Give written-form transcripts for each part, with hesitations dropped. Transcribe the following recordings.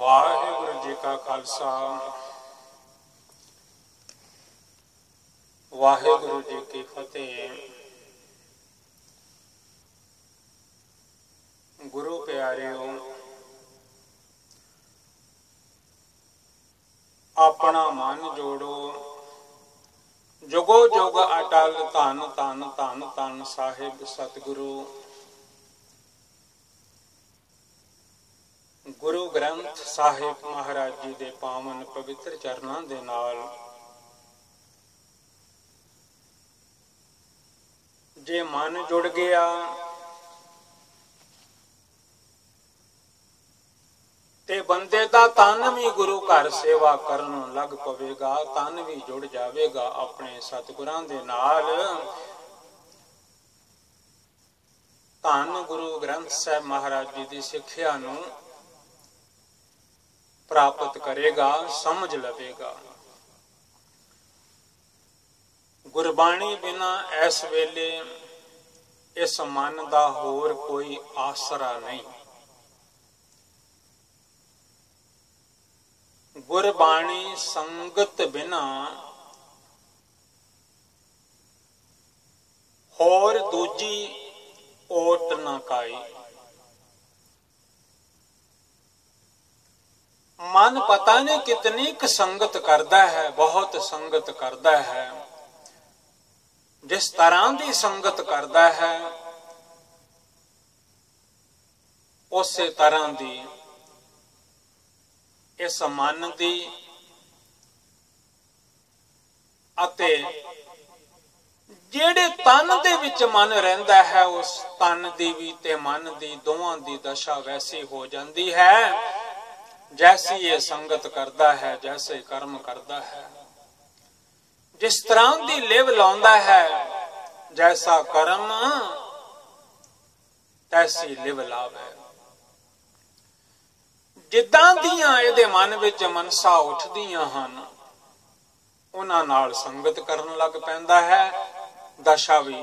वाहिगुरु जी का खालसा वाहिगुरु जी की फतेह। गुरु प्यारिओ, अपना मन जोड़ो, जुगो जुग अटल धन धन धन धन साहिब सतगुरु गुरु ग्रंथ साहिब महाराज जी दे पावन पवित्र चरनां दे नाल जे मन जुड़ गया ते बंदे दा तन भी गुरु घर सेवा करन लग पवेगा, तन भी जुड़ जावेगा अपने सतगुरां दे नाल। धन गुरु ग्रंथ साहिब महाराज जी दी सिक्ख्या नूं प्राप्त करेगा, समझ लवेगा। गुरबाणी बिना इस वेले इस मन दा होर कोई आसरा नहीं। गुरबाणी संगत बिना होर दूजी ओट न काई। मन पता नहीं कितनी क संगत करता है, बहुत संगत करता है। जिस तरह की संगत करता है उसे तरह की इस मन की अते जेड़े तन दे विच मन रहिंदा है उस तन दी भी ते मन दी दोवां दी दशा वैसी हो जाती है जैसी ये संगत करता है, जैसे कर्म करता है। जिस तरह की लिव लाउंदा है, जैसा कर्म तैसी लिव लावे। जिद्दां दियां इहदे मन विच मनसा उठदियां हन उन्हां नाल संगत करन लग पैंदा है। दशा भी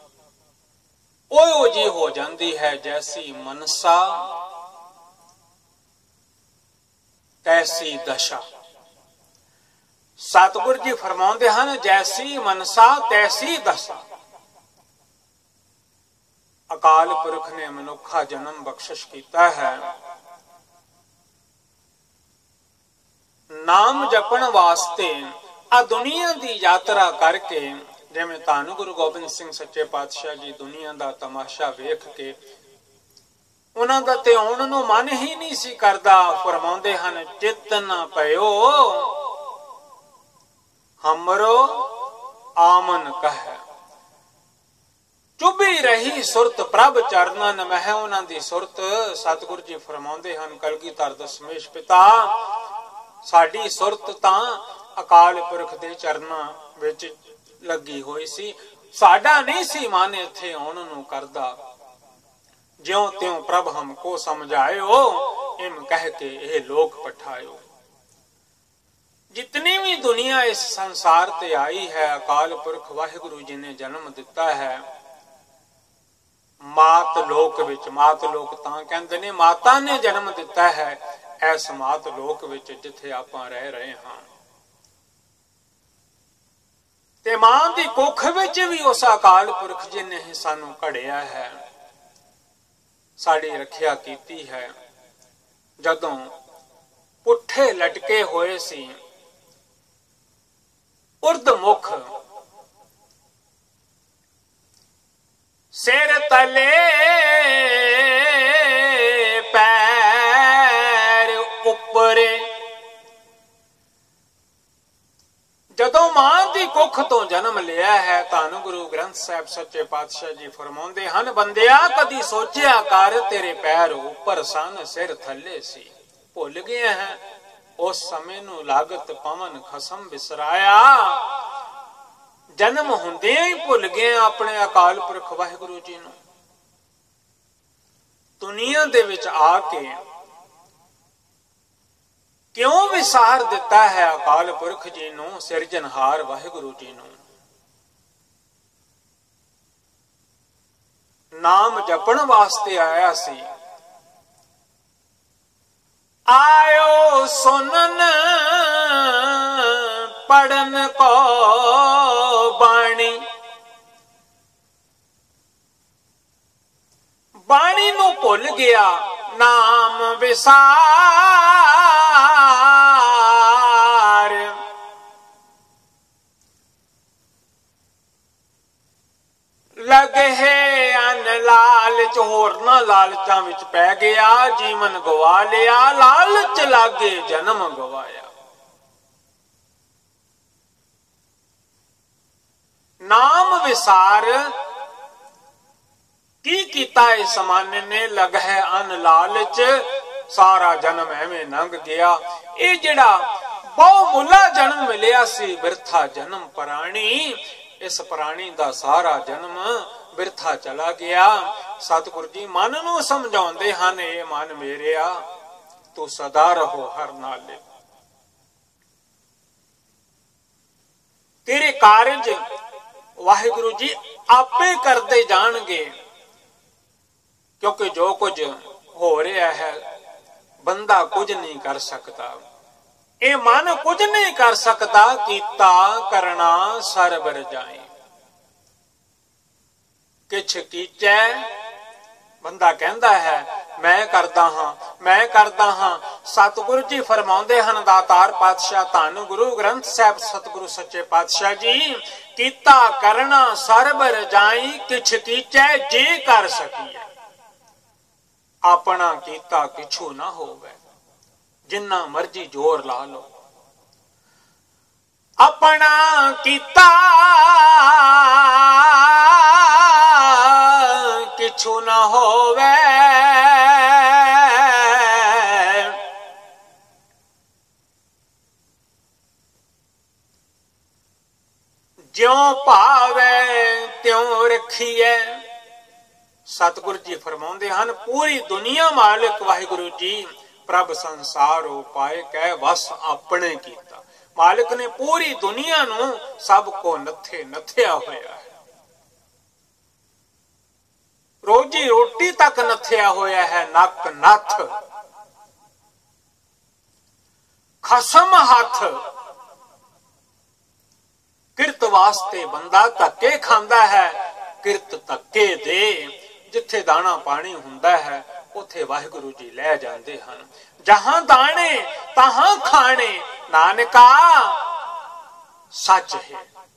ओहो जी हो जाती है, जैसी मनसा तैसी दशा। सतगुर जी फरमाते हैं, जैसी मनसा तैसी दशा। अकाल पुरख ने मनुखा जन्म बख्शिश किया है नाम जपण वास्ते आ दुनिया की यात्रा करके। जिवें धन गुरु गोबिंद सिंह सच्चे पातशाह जी दुनिया का तमाशा वेख के उन्हां दा ते आउण नूं मन ही नहीं सी करदा। फरमाउंदे हन, चित न पयो हमरो आमन कह। चुभी रही सुरत प्रभ चरणन मह। उन्हां दी सुरत सतगुरु जी फरमाउंदे हन, कलगीधर दशमेश पिता साडी सुरत तां अकाल पुरख दे चरनां विच लगी होई सी। साडा नहीं सी मन इत्थे आउण नूं करदा। ज्यों त्यों प्रभ हमको समझायो, इम कह के यह लोक पठायो। जितनी भी दुनिया इस संसार ते आई है अकाल पुरख वाहिगुरु जी ने जन्म दिता है। मात लोक विच, मात लोक तां कहंदे ने माता ने जन्म दिता है ऐस मात लोक विच जिथे आपां रह रहे हां। ते मां दी कुख विच भी उस अकाल पुरख जी ने ही सानू घड़िया है, साड़ी रखिया कीती है। जदों पुठे लटके होए सी उर्द मुख सिर तले पैर उपरे। जदों मां दी कुख तो जन्म लिया है धन गुरु ग्रंथ साहिब सच्चे पातशाह जी फरमाउंदे हन, बंदिया कदी सोचिया कर तेरे पैर ऊपर सन सिर थले सी। भुल गए हैं उस समय नू लागत पवन खसम बिसराया। जन्म हुंदे ही भुल गए अपने अकाल पुरख वाहिगुरु जी नू। दुनिया दे विच आके क्यों विसार दिता है अकाल पुरख जी नू, सिरजनहार वाहिगुरु जी नू। नाम जपण वास्ते आया सी, आयो सुनन पढ़न को बाणी, बाणी नू भुल गया नाम विसार। लगे है अन लालच, होरना लालचां विच पै गया, जीवन गवा लिया, लालच लागे जन्म गवाया। नाम विसार की कीता इस माने ने, लग है अन लालच, सारा जन्म एवें लंघ गया। ये जिहड़ा बहुमुला जन्म मिलिया सी, बिरथा जन्म प्राणी, इस प्राणी दा सारा जन्म बिरथा चला गया। सतगुरु जी मन नू समझाउंदे हन, ए मन मेरेया तू सदा रहो हर नाले, तेरे कारज वाहिगुरु जी आपे करते जाणगे, क्योंकि जो कुछ हो रहा है बंदा कुछ नहीं कर सकता, ये मन कुछ नहीं कर सकता, कीता करना सरबर जाए। किछ कीचै बंदा कहता है मैं करदा हां, मैं करदा हां। सतगुरु जी फरमाउंदे हन, दातार पातशाह धन गुरु ग्रंथ साहिब सतगुरु सच्चे पातशाह जी, कीता करना सरबर जाई, किछ कीचै जे कर सकीए, अपना कीता किछू ना होवे, जिन्ना मर्जी जोर ला लो। अपना कीता किछू ना होवे, ज्यों भावे त्यों रखिए। सतगुरु जी फरमाउंदे हन, पूरी दुनिया मालिक वाहिगुरु जी प्रभ संसार उपाय कह बस अपने कीता। मालिक ने पूरी दुनिया नू सब को नथे नथिया होया है, रोजी रोटी तक नथिया होया है, नक नथ खसम हथ। किरत वास्ते बंदा धक्के खांदा है, किरत धक्के दे, जिथे दाना पानी हुंदा है उथे वाहिगुरु जी लै जांदे हन। जहां दाने तहां खाने, नानका सच है।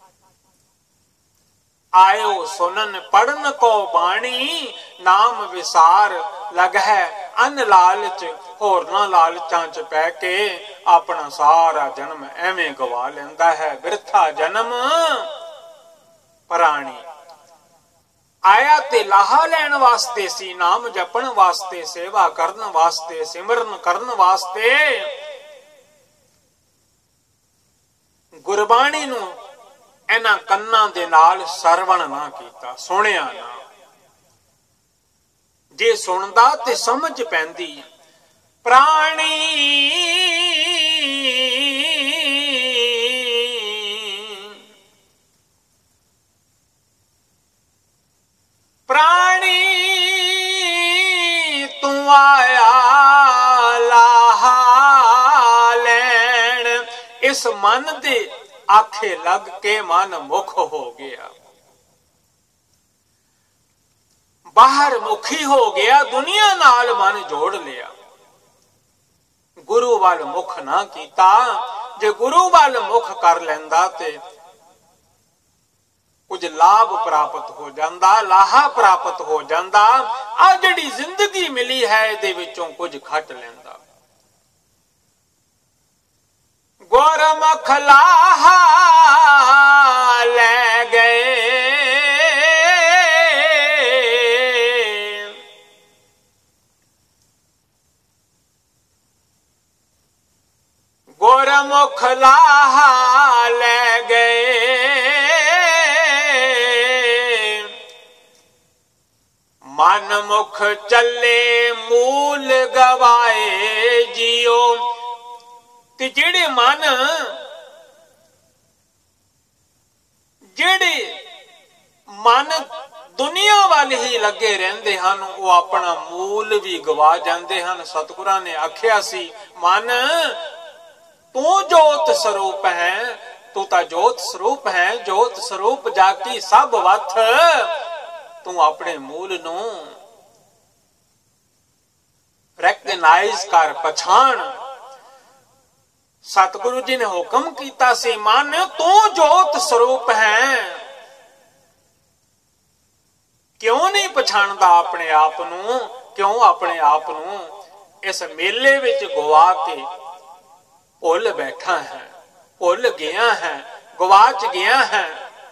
आयो सुनन पढ़न को बाणी, नाम विसार लग है अन लालच, होरना लालचां च पै के अपना सारा जन्म एवें गवा लैंदा है, बिरथा जन्म प्राणी। आया ते लाहा लैण वास्ते सी, नाम जपण वास्ते, सेवा करन वास्ते, सिमरन करन वास्ते। गुरबाणी नू इन्हां कन्नां दे नाल सरवण ना कीता, सुनिया ना। जे सुनदा ते समझ पैंदी। प्राणी प्राणी तू आया लाहा लैण, इस मन दे आखे लग के मन मुख हो गया, बाहर मुखी हो गया, दुनिया नाल मन जोड़ लिया। गुरु वाल मुख ना कीता, जे गुरु वाल मुख कर लैंदा ते कुछ लाभ प्राप्त हो जाता, लाहा प्राप्त हो जाता। आ जिहड़ी जिंदगी मिली है इहदे विचों कुछ खट लैंदा। गुरमुख लाहा लै गए, गुरमुख लाहा लै गए, मन मुख चले मूल गवाए जियो। ते जेड़े मन दुनिया वाल ही लगे रहंदे हन, वो अपना मूल भी गवा जांदे हन। सतगुरां ने आख्या सी मन तू जोत स्वरूप है, तू ता जोत स्वरूप है। जोत स्वरूप जाकी सब वथ, तू अपने मूल नू रैकगनाइज कर, पछाण। सतगुरु जी ने हुक्म कीता सी, मन तू जोत स्वरूप है। क्यों नहीं पछाणदा अपने आप नू? क्यों अपने आप नू इस मेले विच गवा के भुल बैठा है, भुल गया है, गवाच गया है।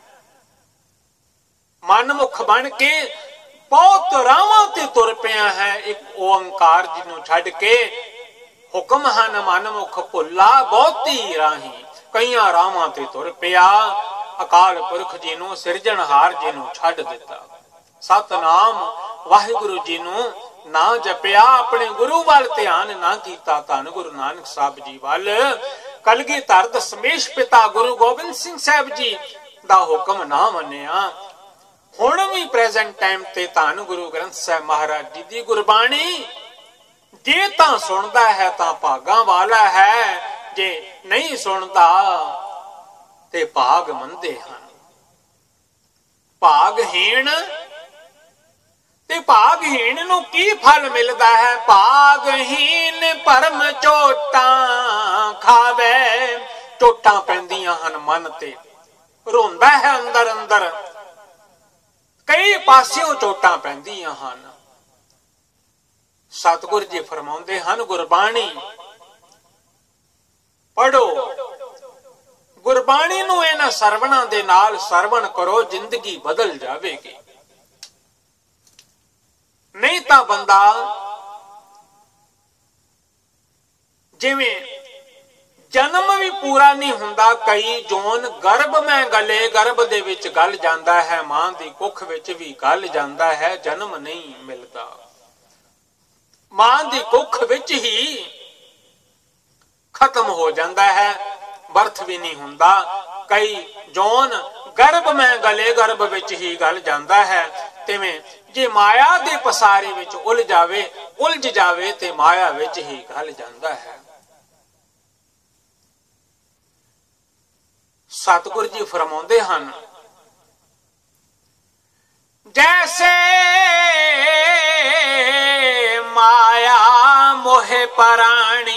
मनमुख बन के बहुत रावां ते तुर पिया है, एक ओंकार जी नू छड्ड के। हुक्म हन मनमुख भुला बहुती राही, कईयां रावां ते तुर पिया। अकाल पुरख जी नू, सिरजणहार जी नू छड्ड दिता। सतनाम वाहिगुरु जी नू ना जपिया, अपने गुरु वाल ध्यान ना कीता। धन गुरु नानक साहब जी वाल कलगीधर दशमेश पिता गुरु गोबिंद सिंह साहब जी दा हुक्म ना मन्निया। हुण भी प्रेजेंट टाइम ते धन गुरु ग्रंथ साहिब महाराज जी दी गुरबाणी जे तां सुनदा है तां भागा वाला है, जे नहीं सुनदा ते भाग मंदे हन। भागहीन ते भागहीन नू की फल मिलदा है? भागहीन परम चोटां खावे। चोटां पैंदियां हन मन ते, रोंदा है अंदर अंदर, कई पासियों चोटां पैंदियां हन। सतगुरु जी फरमाउंदे हन, गुरबाणी पढ़ो, गुरबाणी नू इन्हां सरवणां दे नाल सरवण करो, जिंदगी बदल जावेगी। नहीं तो बंदा जिवें जन्म भी पूरा नहीं हुंदा, कई जोन गर्भ में गले, गर्भ दे विच गल जांदा है, मां दी कुख विच भी गल जांदा है, जन्म नहीं मिलदा। मां दी कुख विच ही खत्म हो जाता है, बर्थ भी नहीं हुंदा। कई जोन गर्भ में गले, गर्भ विच ही गल जाता है। तिवें जे माया दे पसारे विच उलझ जावे ते माया विच ही गल जाता है। सतगुरु जी फरमाउंदे हन, जैसे माया मोहे पराणी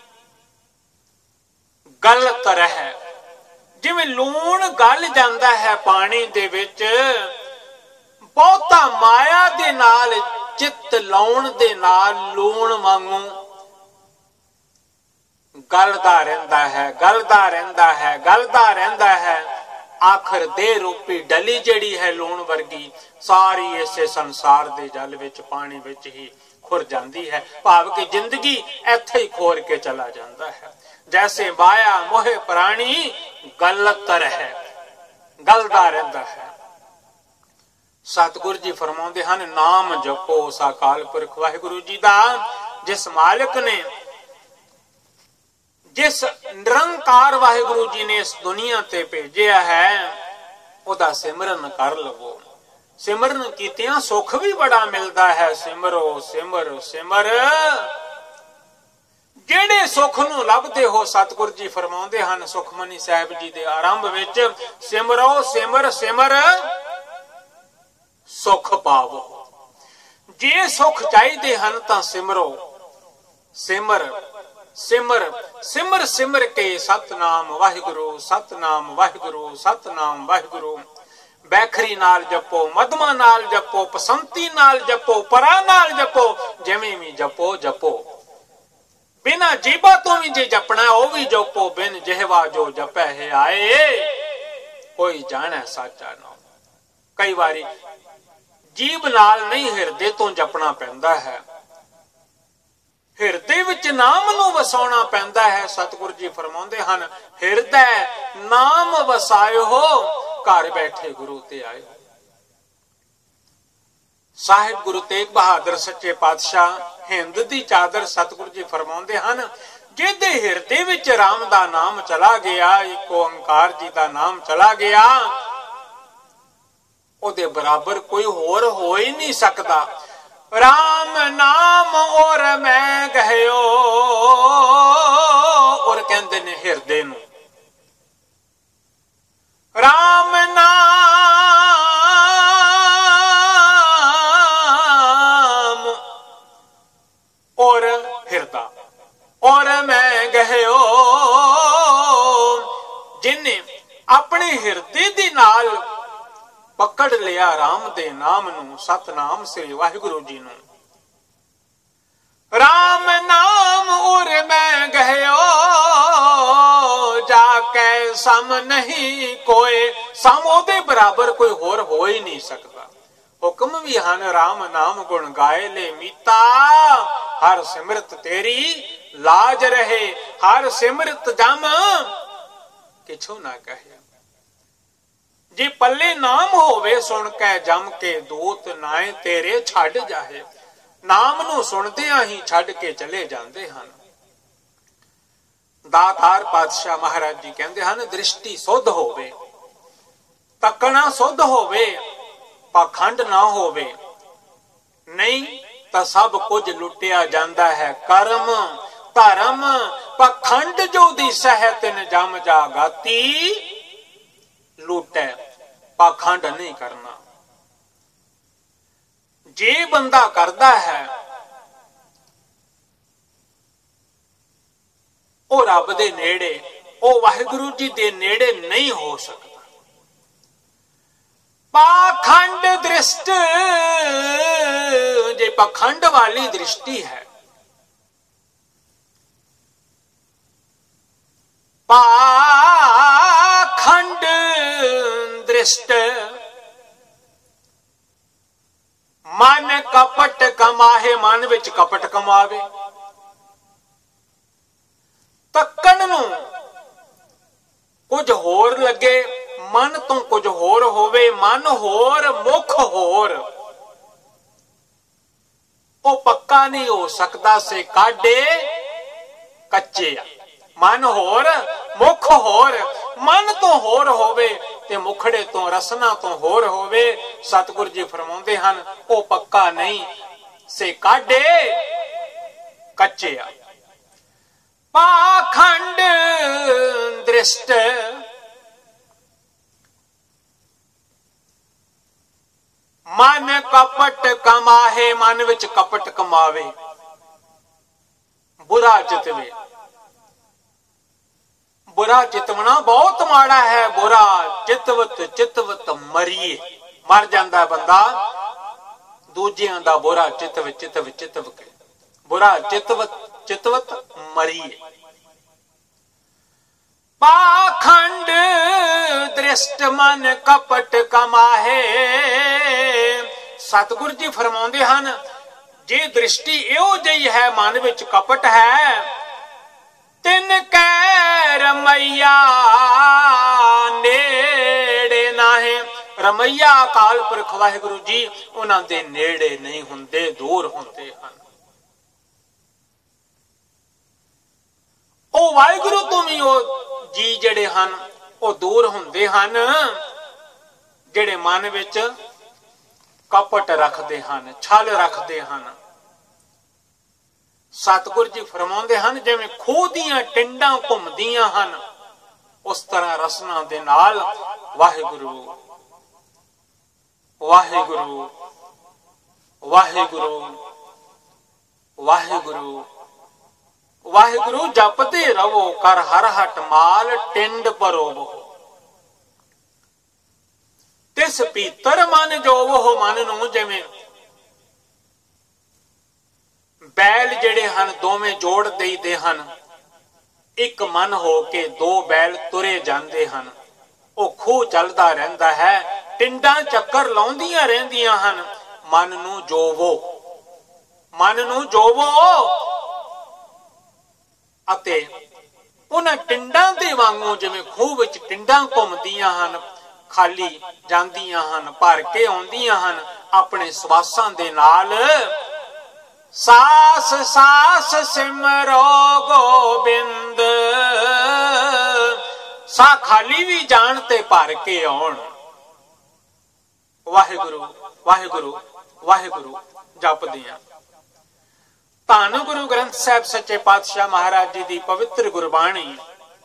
गल तरह, जिवें लूण गल जाता है पानी दे विच, बहुता माया दे नाल चित लाउण दे नाल लूण वांगू गलदा रहिंदा है, गलदा रहिंदा है, गलदा रहिंदा है। आखिर दे रूपी डली जिहड़ी है लूण वर्गी, सारी इसे संसार दे जल विच, पानी विच ही खुर जाती है। भाव कि जिंदगी इत्थे ही खोर के चला जाता है। जैसे माया मोहे प्राणी गलत है, गलदा रहिंदा है। सतगुरु जी फरमाउंदे हन, नाम जपो उस अकाल पुरख वाहिगुरु जी दा, जिस मालिक ने, जिस निरंकार वाहिगुरु जी ने इस दुनिया ते भेजिया है, ओदा सिमरन कर लवो। सिमरन कीतियां सुख भी बड़ा मिलता है। सिमरो सिमर सिमर, जेड़े सुख नू लभदे हो, सतगुरु जी फरमाउंदे हन सुखमनी साहिब जी दे आरंभ विच, सिमरो सिमर सिमर सुख पावो। जे सुख चाहिए हन तां सिमरो, सिमर सिमर सिमर सिमर के सतनाम वाहिगुरु, सतनाम वाहिगुरु, सतनाम वाहिगुरु। बैखरी नाल जपो, मधमा नाल जपो, पसंती नाल जपो, परा नाल जपो, जिवें भी जपो जपो। बिना जीबा तो भी जे जपना ओ भी जपो, बिन जिहवा जो जपै है आए, कोई जाने साचा ना। कई बारी जीभ नाल नहीं, हिरदे तो जपना पैंदा है, हिरदे विच नाम नू वसाउणा पैंदा है। सतगुरु जी फरमाउंदे हन, हिरदे नाम वसायो हो, घर बैठे गुरु ते आयो। साहिब गुरु तेग बहादुर सच्चे पातशाह हिंद दी चादर, सतगुरु जी फरमाउंदे हन, जिहदे हिरदे विच राम दा नाम चला गया, एक ओंकार जी दा नाम चला गया, ओदे बराबर कोई होर हो ही नहीं सकता। राम नाम और मैं गयो, और कहंदे ने हिरदे नूं। राम नाम और हिरदा और मैं गहयो, जिन्हें अपने हिरदे दे नाल पकड़ लिया राम दे नाम नूं, सतनाम श्री वाहिगुरु जी नूं। राम नाम और मैं गहयो, जाके सम नहीं कोई, सम ओदे बराबर कोई होर हो ही नहीं सकता। हुक्म भी हन राम नाम गुण गाए ले मीता, हर सिमरत तेरी लाज रहे, हर सिमरत जम किछो ना कहे। जे पल्ले नाम होवे सुन के जम के, दूत नाए तेरे छड़ जाए। नाम नूं सुनदियां ही छड़ के चले जांदे हन। दातार पातशाह महाराज जी कहंदे हन, दृष्टि सुध होवे, तकना सुध होवे, पाखंड ना होवे, नहीं तां सब कुछ लुटिया जांदा है। कर्म धर्म पाखंड जो दिसै है, तिन जम जागाती लूटै। पाखंड नहीं करना। जे बंदा करदा है वो रब दे नेड़े, वो वाहिगुरु जी दे नेड़े नहीं हो सकता। पाखंड दृष्ट, जे पाखंड वाली दृष्टि है, पाखंड दृष्ट मन कपट कमाहे, मन विच कपट कमावे। तक्कण नूं कुछ होर लगे, मन तो कुछ होर होवे, मन होर मुख होर, वो पक्का नहीं हो सकता। से काढे कच्चे आ। मन होर मुख होर, मन तो होर होवे ते मुखड़े तो रसना तो होर होवे। सतगुरु जी फरमाउंदे हन, ओ पक्का नहीं, से काढे कच्चे आ। पाखंड दृष्ट मन कपट कमाहे, मन विच कपट कमावे, बुरा चितवे। बुरा चितवना बहुत माड़ा है। बुरा चितवत चितवत मरिए, मर जांदा बंदा। दूजियां दा बुरा चितव चितव चितव के, बुरा चितवत चितवत मरिए। पाखंड दृष्ट मन कपट कमाहे। सतगुरु जी फरमाउंदे हन, जे दृष्टि इहो जही है, मन विच कपट है, तिन कै रमैया नेड़े नाहे। रमैया अकाल पुरख वाहिगुरु जी उन्हां दे नेड़े नहीं हुंदे, दूर हुंदे हन। ओ वाहिगुरु तो भी ओ जी जड़े हन ओ दूर हुंदे हन, जेड़े मन विच कपट रखदे हन, छल रखदे हन। सतगुरु जी फरमाउंदे हन, जिवें खूह दीयां टिंडां घुमदियां हन, उस तरह रसना दे नाल वाहिगुरु वाहिगुरु वाहिगुरु वाहिगुरु वाहिगुरु जपते रवो, कर हर हट माल टिंड परोवो। तिस पीतर मन जोवो, मन नूं जिवें बैल जेड़े हन दोवें जोड़ देईदे हन, एक मन हो के दो बैल तुरे जांदे हन। ओ खूह चलदा रहिंदा है, टिंडां चक्कर लाउंदियां रहिंदियां हन। मन नूं जोवो, मन नूं जोवो, अते उन्हां टिंडां दे वांगू जिवें खूह विच टिंडां घुमदियां हन, खाली जांदियां हन, भर के आउंदियां हन, अपने सवासां दे नाल सास सास सिमरो गोबिंद। सा खाली भी जान ते भर के आउण। वाहिगुरु वाहिगुरु वाहिगुरु जपदियां। धन गुरु ग्रंथ साहिब सच्चे पातशाह महाराज जी दी पवित्र गुरबाणी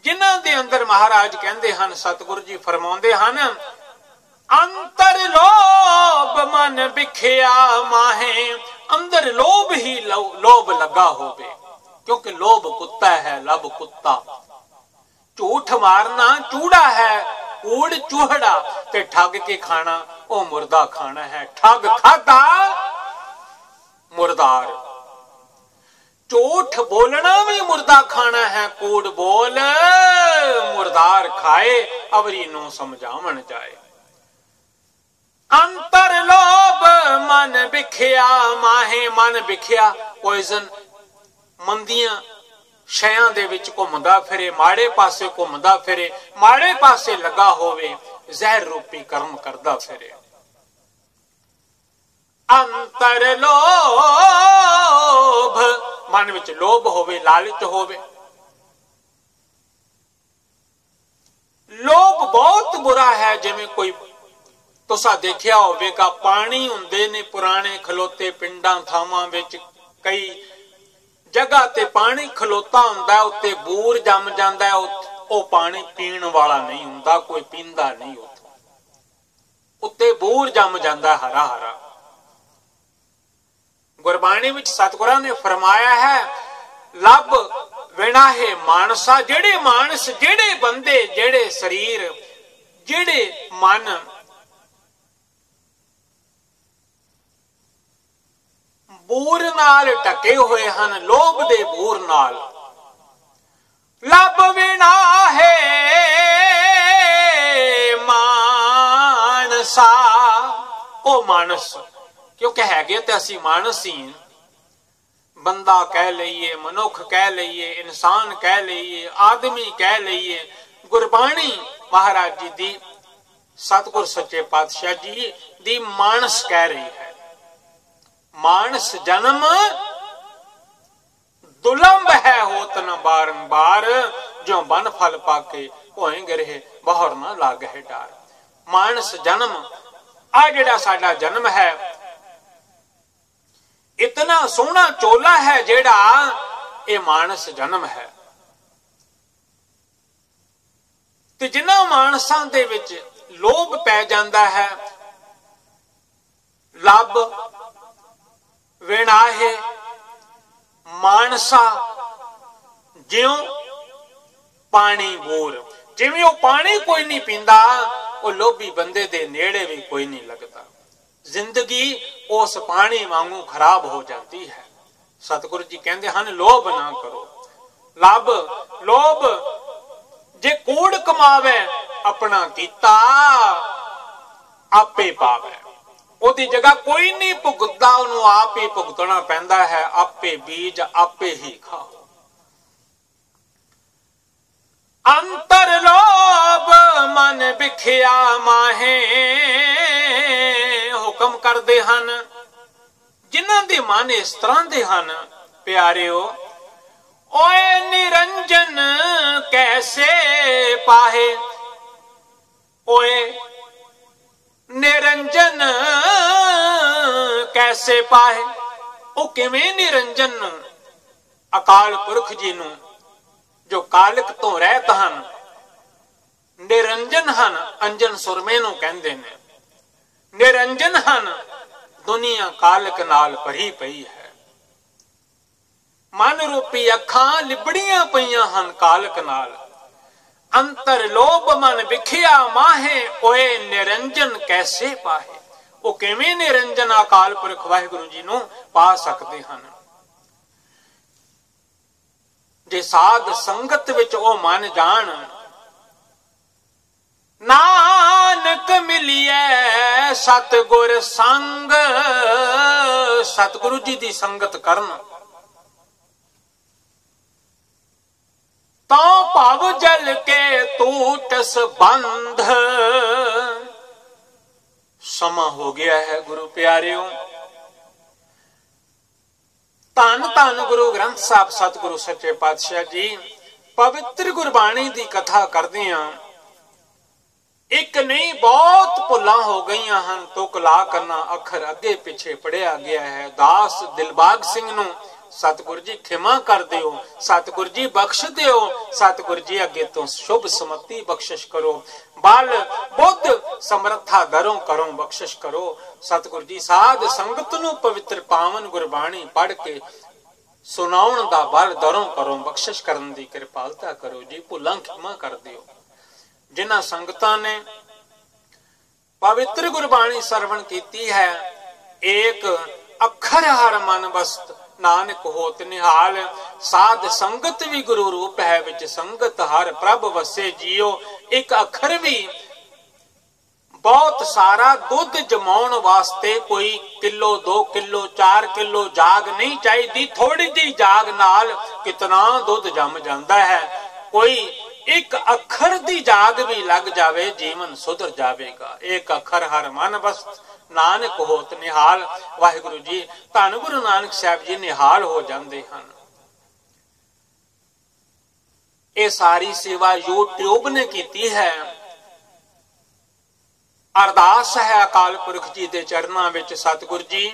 जिन्हां दे अंदर महाराज कहंदे हन, सतगुरु जी फरमाउंदे हन, अंतर लोभ मन बिखिया माहे। अंदर लोभ ही लोभ लगा होवे, क्योंकि लोभ कुत्ता है, लब कुत्ता। झूठ मारना चूड़ा है, कूड़ चूहड़ा, ते ठग के खाना ओ मुर्दा खाना है। ठग खादा मुर्दार, झूठ बोलना भी मुर्दा खाना है, कूड़ बोल मुर्दार खाए, अवरी नो समझावन जाए। अंतर लोभ मन बिखिया माहे। मन बिखिया पॉइजन, मंदियां शयां दे विच घुमदा फिरे, माड़े पासे घुमदा फिरे, माड़े पासे लगा होवे, जहर रूपी कर्म करदा फिरे। अंतर लोभ, मन विच लोभ होवे, लालच होवे। लोभ बहुत बुरा है। जिवें कोई तुसा देखिया होवेगा, पानी हुंदे ने पुराने खलोते पिंडां थावां विच, कई जगह ते पानी खलोता हुंदा, उत्ते बूर जम जांदा है, ਉਹ पानी पीण वाला नहीं हुंदा, कोई पींदा नहीं, उत्ते बूर जम जांदा हरा हरा। गुरबाणी विच सतगुरां ने फरमाया है, लब विनाहे मानसा। जेड़े मानस, जेड़े बंदे, जेड़े शरीर, जेड़े मन बूर नाल ढके हुए हन, लोभ दे बूर नाल। लब विनाहे मानसा, ओ मानस, क्योंकि हैगे ते असी मानस ही, बंदा कह लईए, मनुख कह लईए, इंसान कह लईए, आदमी कह लईए। गुरबाणी महाराज जी दी, सतगुर सच्चे पातशाह जी दी मानस कह रही है। मानस जन्म दुलंब है, होत न बारंबार, जो बन फल पाके होएंगे रहे, बाहर न लागे है डार। मानस जन्म, आ जेड़ा साडा जन्म है, इतना सोहना चोला है जेड़ा ये मानस जन्म है। ते जिन्हां मानसां दे विच लोभ पै जांदा है, लब विनाहे मानसा, ज्यों पानी बूर। जिवें वो पानी कोई नहीं पींदा, वो लोभी बंदे दे नेड़े भी कोई नहीं लगता। जिंदगी उस पानी वांगू खराब हो जाती है। सतगुरु जी कहते हैं, लोभ ना करो। लब लोभ जे कूड़ कमावे, अपना कीता आपे पावे। ओदी जगह कोई नहीं भुगतदा, उन्होंने आप ही भुगतना पैंदा है। आपे बीज आपे ही खाओ। अंतर लोभ मन बिखिया माहे। हुक्म करदे हन जिन्हां दे मन इस तरह दे हन, प्यारिओ, ओए निरंजन कैसे पाहे। ओए निरंजन कैसे पाए। ਉਹ ਕਿਵੇਂ ਨਿਰੰਜਨ ਨੂੰ, ਅਕਾਲ ਪੁਰਖ ਜੀ ਨੂੰ ਜੋ ਕਾਲਕ ਤੋਂ ਰਹਿਤ ਹਨ, ਨਿਰੰਜਨ ਹਨ। ਅੰਜਨ ਸੁਰਮੇ ਨੂੰ ਕਹਿੰਦੇ ਨੇ। ਨਿਰੰਜਨ ਹਨ, ਦੁਨੀਆ ਕਾਲਕ ਨਾਲ ਭਰੀ ਪਈ ਹੈ। ਮਨ ਰੂਪੀ ਅੱਖਾਂ ਲਿਬੜੀਆਂ ਪਈਆਂ ਹਨ ਕਾਲਕ ਨਾਲ। ਅੰਤਰ ਲੋਭ ਮਨ ਵਿਖਿਆ ਮਾਹੇ, ਓਏ ਨਿਰੰਜਨ ਕੈਸੇ ਪਾਹੇ। ਉਹ ਕਿਵੇਂ ਨਿਰੰਜਨ ਅਕਾਲ ਪੁਰਖ ਵਾਹਿਗੁਰੂ ਜੀ ਨੂੰ ਪਾ ਸਕਦੇ ਹਨ। ਜੇ ਸਾਧ ਸੰਗਤ ਵਿੱਚ ਉਹ ਮਨ ਜਾਣ, ਨਾਨਕ ਮਿਲਿਐ ਸਤਿਗੁਰ ਸੰਗ। ਸਤਿਗੁਰੂ ਜੀ ਦੀ ਸੰਗਤ ਕਰਨ ਤਾਂ ਭਵ ਜਲ ਕੇ ਟੂਟਸ ਬੰਧ। ਸਮਾਂ ਹੋ ਗਿਆ ਹੈ ਗੁਰੂ ਪਿਆਰਿਓ। ਧੰਨ ਧੰਨ ਗੁਰੂ ਗ੍ਰੰਥ ਸਾਹਿਬ ਸਤਿਗੁਰੂ ਸੱਚੇ ਪਾਤਸ਼ਾਹ ਜੀ ਪਵਿੱਤਰ ਗੁਰਬਾਣੀ ਦੀ ਕਥਾ ਕਰਦੇ ਹਾਂ। ਇੱਕ ਨਹੀਂ ਬਹੁਤ ਭੁੱਲਾਂ ਹੋ ਗਈਆਂ ਹਨ। ਤੁਕ ਲਾ ਕਰਨਾ ਅੱਖਰ ਅੱਗੇ ਪਿੱਛੇ ਪੜਿਆ ਗਿਆ ਹੈ। ਦਾਸ ਦਿਲਬਾਗ ਸਿੰਘ ਨੂੰ सतगुरु जी खिमा कर दियो, सतगुरु जी बख्श दियो, सतगुरु जी अगे तो शुभ समति बख्शिश करो, बल बुद्ध समर्था दरों करो बख्शिश करो। सतगुरु जी साध संगत नूं पवित्र पावन गुरबाणी पढ़ के सुनाउण दा बल दरों करो बख्शिश करन दी कृपालता करो जी। भुलां खिमा कर दियो। जिन्हां संगतां ने पवित्र गुरबाणी सरवण कीती है, एक अखर हर मन बसत नानक होत निहाल। साध संगत भी गुरु रूप है, विच संगत हर प्रभ वसे जियो। एक अखर भी बहुत सारा दुध जमाउण वास्ते कोई किलो 2 किलो 4 किलो जाग नहीं चाहिए, थोड़ी जी जाग नाल कितना दुध जम जाता है। कोई एक अखर दी जाग भी लग जावे जीवन सुधर जावेगा। एक अखर हर मन बसत नानक होत निहाल। वाहिगुरु जी धन गुरु नानक साहब जी निहाल हो जाते हैं। ये सारी सेवा यूट्यूब ने की है। अरदास है अकाल पुरख जी के चरणों में, सतगुरु जी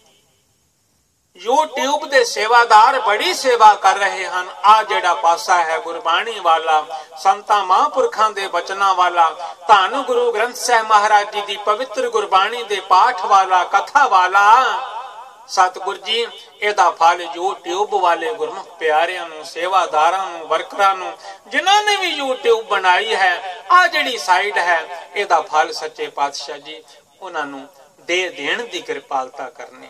यूट्यूब दे सेवादार बड़ी सेवा कर रहे हैं। आ जेड़ा पासा है गुरबाणी वाला, संतां महापुरखां दे बचनां वाला, धन गुरु ग्रंथ साहिब महाराज जी दी पवित्र गुरबाणी दे पाठ वाला, कथा वाला, सतगुरु जी एदा फल यूट्यूब वाले गुरमुख प्यारियां नूं, सेवादारां नूं, वर्करां नूं, जिन्हां ने भी यूट्यूब बनाई है, आ जेड़ी साइड है, एदा फल सच्चे पातशाह जी उन्हां नूं दे देण दी कृपालता करनी।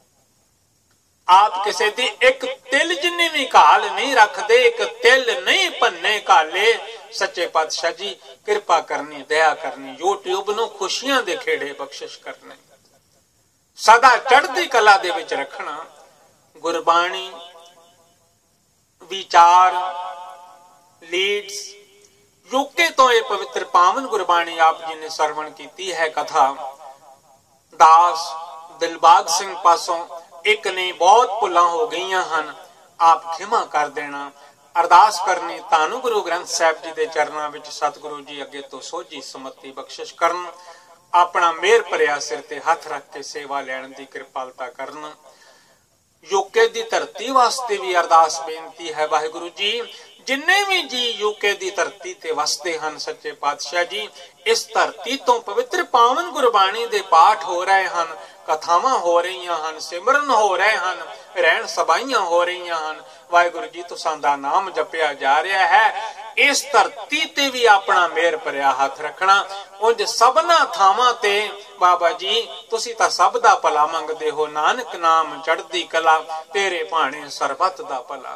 आप किसी दी एक तिल जिन्नी भी घाल नहीं रखते, एक तिल नहीं भन्ने घाले। सच्चे पातशाह जी कृपा करनी, दया करनी, यूट्यूब नूं खुशियां दे खेड़े बख्शिश करने, सदा चढ़दी कला दे विच रखना। गुरबाणी विचार लीड्स यूके तो ये पवित्र पावन गुरबाणी आप जी ने सरवण की है। कथा दास दिलबाग सिंह पासों एक ने बहुत भुलां हो गई हैं, आप खिमा कर देना। अरदास करनी धन गुरु ग्रंथ साहिब जी के चरणों में, सतगुरु जी अगे तो सोझी समति बख्शिश करन, अपना मेहर भरिया सिर ते हथ रख के सेवा लैण की कृपालता करन। यूके की धरती वास्ते भी अरदास बेनती है। वाहिगुरु जी जिन्ने भी जी यूके की धरती ते वसते हैं, सच्चे पातशाह जी इस धरती तो पवित्र पावन गुरबाणी दे पाठ हो रहे हैं, कथावां हो रही हैं, सिमरन हो रहे हैं, रहन सभाइयां हो रही हैं। वाहिगुरु जी तुसां दा नाम जपिया जा रहा है। इस धरती ते भी अपना मेहर भरिया हाथ रखना। उंज सबना थावां ते बाबा जी तुसी तां सब दा भला मंगदे हो। नानक नाम चढ़दी कला, तेरे भाणे सरबत दा भला।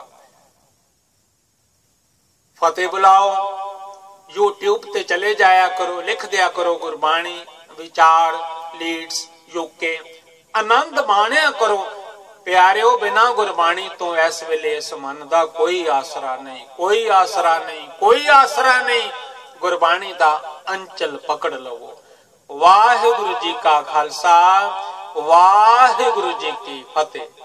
फतेह बुलाओ, यूट्यूब ते चले जाया करो, लिख दिया करो गुरबाणी, विचार, लीड्स, यूके, आनंद माणिया करो। प्यारिओ बिना गुरबाणी तो इस वेले इस मन दा कोई आसरा नहीं, कोई आसरा नहीं, कोई आसरा नहीं। गुरबाणी दा अंचल पकड़ लवो। वाहिगुरु जी का खालसा, वाहिगुरु जी की फतेह।